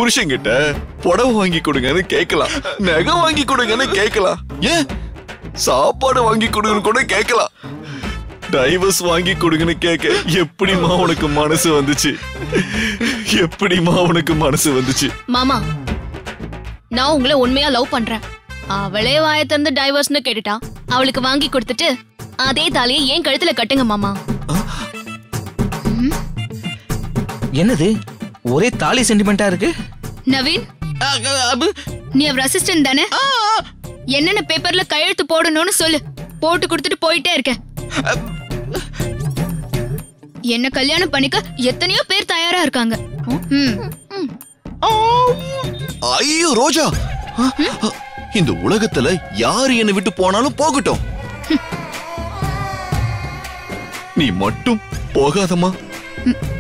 புருஷன்கிட்ட புடவை வாங்கி கொடுங்கன்னு கேட்கலாம், நகை வாங்கி கொடுங்கன்னு கேட்கலாம், ஏன் சாப்பாடு வாங்கி கொடுங்கன்னு கூட கேட்கலாம். டைவர்ஸ் வாங்கி கொடுங்கன்னு கேட்க எப்படிமா உனக்கு மனசு வந்துச்சு? எப்படிமா உனக்கு மனசு வந்துச்சு? மாமா, நான் உங்களை உண்மையா லவ் பண்றேன். அவளே வாயை திறந்து டைவர்ஸ்னு கேட்டுட்டா. அவளுக்கு வாங்கி கொடுத்துட்டு அதே தாலியை ஏன் கழுத்துல கட்டுங்க மாமா. என்னது ஒரே தாலி சென்டிமெண்டா இருக்கு? நவீன், நீ அவர் அசிஸ்டன்ட் தானே? என்னென்ன பேப்பர்ல கையெழுத்து போடணும்னு சொல்லு, போட்டு கொடுத்துட்டு போயிட்டே இருக்க. என்ன கல்யாணம் பண்ணிக்க எத்தனையோ பேர் தயாரா இருக்காங்க. ஐயோ ரோஜா, இந்த உலகத்துல யாரு என்னை விட்டு போனாலும் போகட்டும், நீ மட்டும் போகாதம்மா.